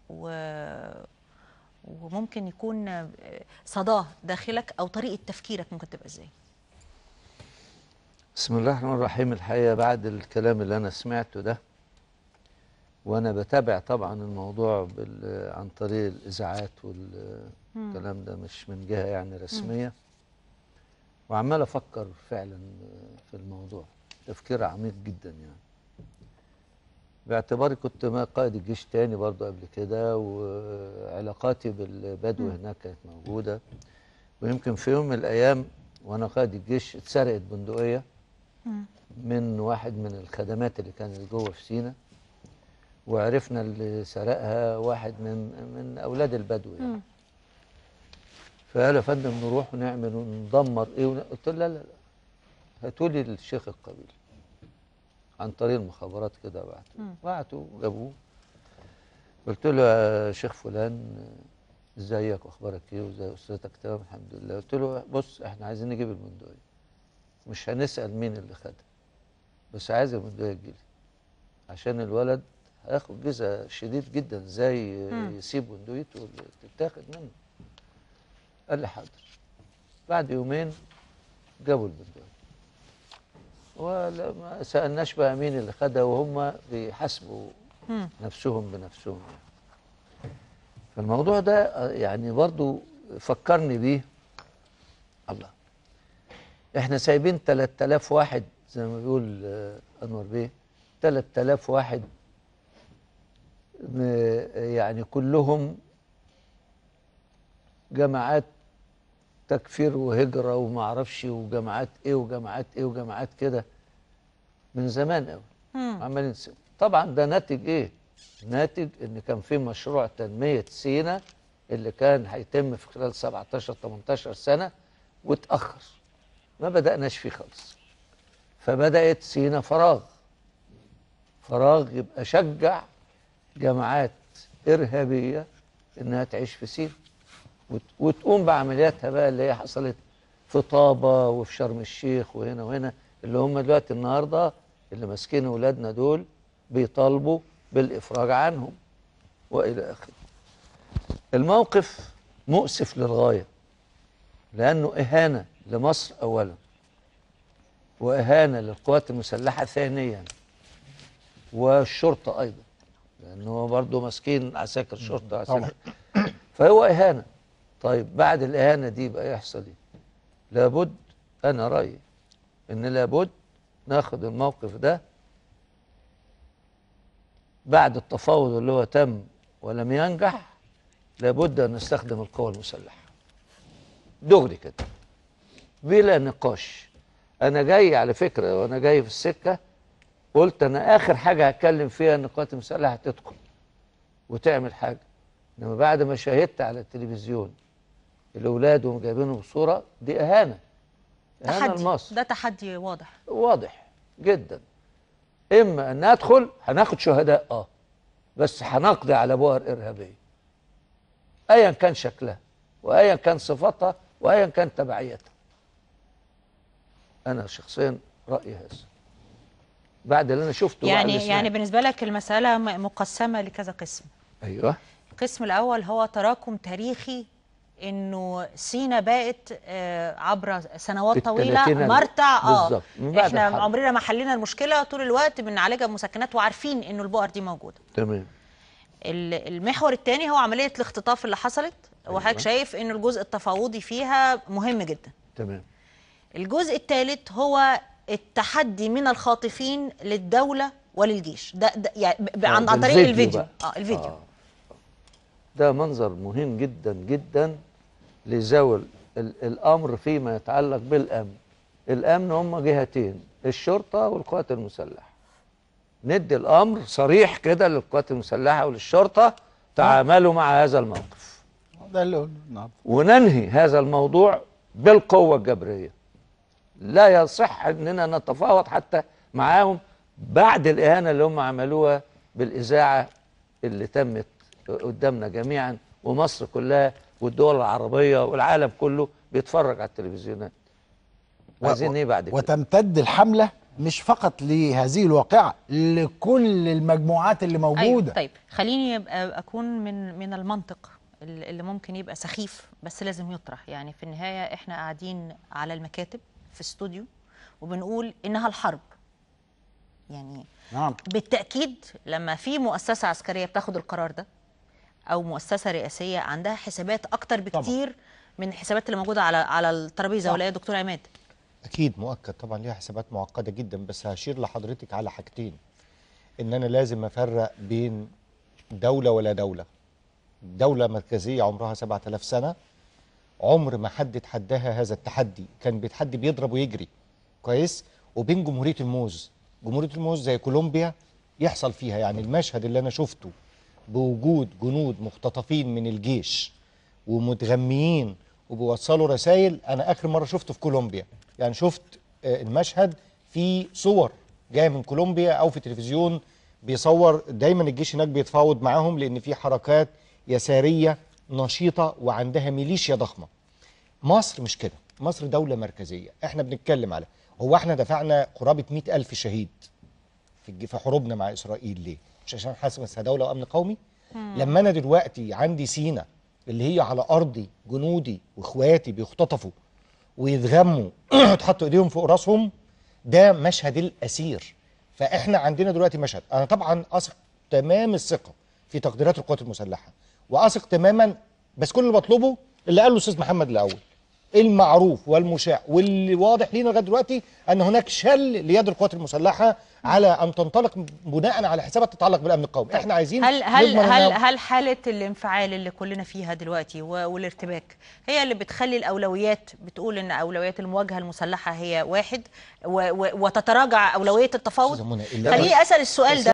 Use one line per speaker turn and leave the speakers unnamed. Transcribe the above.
وممكن يكون صداه داخلك أو طريقة تفكيرك ممكن تبقى إزاي؟
بسم الله الرحمن الرحيم. الحقيقة بعد الكلام اللي أنا سمعته ده، وأنا بتابع طبعا الموضوع عن طريق الإذاعات والكلام ده، مش من جهة يعني رسمية، وعمال أفكر فعلا في الموضوع تفكير عميق جدا يعني، باعتباري كنت قائد الجيش تاني برضه قبل كده، وعلاقاتي بالبدو هناك كانت موجودة. ويمكن في يوم من الأيام وأنا قائد الجيش اتسرقت بندقية من واحد من الخدمات اللي كانت جوه في سينا، وعرفنا اللي سرقها واحد من أولاد البدو يعني. فقال يا فندم نروح ونعمل وندمر إيه قلت له لا لا لا، هاتوا لي الشيخ القبيلي عن طريق المخابرات كده. بعتوا وجابوه. قلت له يا شيخ فلان ازيك واخبارك ايه وازي اسرتك؟ تمام الحمد لله. قلت له بص احنا عايزين نجيب المندوقيه، مش هنسال مين اللي خدها، بس عايز المندوقيه تجيلي عشان الولد هياخد جزء شديد جدا، ازاي يسيب مندوقيته اللي تتاخد منه. قال لي حاضر. بعد يومين جابوا المندوقيه، ولا ما سالناش بقى مين اللي خدها، وهم بيحاسبوا نفسهم بنفسهم يعني. فالموضوع ده يعني برضو فكرني بيه. الله، احنا سايبين 3000 واحد زي ما بيقول انور بيه، 3000 واحد يعني كلهم جماعات تكفير وهجرة وما اعرفش وجماعات ايه وجماعات ايه وجماعات كده من زمان قوي عمالين نسيب. طبعا ده ناتج ايه؟ ناتج ان كان في مشروع تنمية سينا اللي كان هيتم في خلال 17 18 سنة واتأخر، ما بدأناش فيه خالص. فبدأت سينا فراغ يبقى شجع جماعات إرهابية إنها تعيش في سينا وتقوم بعملياتها بقى اللي هي حصلت في طابة وفي شرم الشيخ وهنا وهنا، اللي هم دلوقتي النهاردة اللي ماسكين أولادنا دول بيطالبوا بالإفراج عنهم وإلى آخره. الموقف مؤسف للغاية، لأنه إهانة لمصر أولا، وإهانة للقوات المسلحة ثانيا، والشرطة أيضا، لأنه برضه ماسكين عساكر شرطة عساكر، فهو إهانة. طيب بعد الإهانة دي بقى يحصل إيه؟ لابد، أنا رأيي إن لابد ناخد الموقف ده بعد التفاوض اللي هو تم ولم ينجح، لابد أن نستخدم القوى المسلحة دغري كده بلا نقاش. أنا جاي على فكرة، وأنا جاي في السكة قلت أنا آخر حاجة هتكلم فيها إن القوات المسلحة تدخل وتعمل حاجة، إنما بعد ما شاهدت على التلفزيون الأولاد وهم جايبينهم بصورة، دي إهانة لمصر.
ده تحدي واضح
جدا. إما أن ندخل هناخد شهداء بس هنقضي على بؤر إرهابية أيا كان شكلها وأيا كان صفتها وأيا كان تبعيتها. أنا شخصيا رأيي هذا بعد اللي أنا شفته.
يعني بالنسبة لك المسألة مقسمة لكذا قسم.
أيوه.
القسم الأول هو تراكم تاريخي، إنه سينا بقت عبر سنوات طويلة مرتع. احنا عمرنا ما حلينا المشكلة، طول الوقت بنعالجها بمسكنات وعارفين إنه البؤر دي موجودة.
تمام.
المحور الثاني هو عملية الاختطاف اللي حصلت، وحضرتك شايف إنه الجزء التفاوضي فيها مهم جدا.
تمام.
الجزء الثالث هو التحدي من الخاطفين للدولة وللجيش، ده يعني عن طريق الفيديو. الفيديو
ده منظر مهم جدا جدا لزول الأمر فيما يتعلق بالأمن. الأمن هم جهتين، الشرطة والقوات المسلحة. ندي الأمر صريح كده للقوات المسلحة وللشرطة، تعاملوا مع هذا الموقف.
ده اللي قلنا النهارده.
وننهي هذا الموضوع بالقوة الجبرية. لا يصح اننا نتفاوض حتى معاهم بعد الإهانة اللي هم عملوها بالإذاعة اللي تمت قدامنا جميعا، ومصر كلها والدول العربية والعالم كله بيتفرج على التلفزيونات. عايزين ايه بعد كده؟
وتمتد الحملة مش فقط لهذه الواقعة، لكل المجموعات اللي موجودة.
أيوة. طيب خليني يبقى أكون من المنطق اللي ممكن يبقى سخيف بس لازم يطرح. يعني في النهاية احنا قاعدين على المكاتب في استوديو وبنقول إنها الحرب. يعني
نعم.
بالتأكيد لما في مؤسسة عسكرية بتاخد القرار ده أو مؤسسة رئاسية عندها حسابات أكتر بكتير طبعا من الحسابات اللي موجودة على الترابيزة، ولا يا دكتور عماد؟
أكيد مؤكد طبعا ليها حسابات معقدة جدا، بس هشير لحضرتك على حاجتين. إن أنا لازم أفرق بين دولة ولا دولة. دولة مركزية عمرها 7000 سنة، عمر ما حد تحداها هذا التحدي، كان بيتحدي بيضرب ويجري كويس. وبين جمهورية الموز، جمهورية الموز زي كولومبيا يحصل فيها، يعني المشهد اللي أنا شفته بوجود جنود مختطفين من الجيش ومتغميين وبيوصلوا رسائل، أنا آخر مرة شفته في كولومبيا. يعني شفت المشهد في صور جاية من كولومبيا أو في تلفزيون بيصور. دايما الجيش هناك بيتفاوض معاهم لأن في حركات يسارية نشيطة وعندها ميليشيا ضخمة. مصر مش كده، مصر دولة مركزية. احنا بنتكلم على هو احنا دفعنا قرابة 100,000 شهيد في حروبنا مع إسرائيل ليه؟ مش عشان حاسس بس دولة وأمن قومي؟ لما أنا دلوقتي عندي سينا اللي هي على أرضي جنودي وإخواتي بيختطفوا ويتغموا تحطوا إيديهم فوق راسهم، ده مشهد الأسير. فإحنا عندنا دلوقتي مشهد، أنا طبعا أثق تمام الثقة في تقديرات القوات المسلحة وأثق تماما، بس كل اللي بطلبه اللي قاله الأستاذ محمد الأول، المعروف والمشاع واللي واضح لينا لغايه دلوقتي ان هناك شل ليد القوات المسلحه على ان تنطلق بناء على حسابات تتعلق بالامن القومي. احنا عايزين
هل حاله الانفعال اللي كلنا فيها دلوقتي والارتباك هي اللي بتخلي الاولويات بتقول ان اولويات المواجهه المسلحه هي واحد وتتراجع اولويه التفاوض؟ خليني اسال السؤال ده.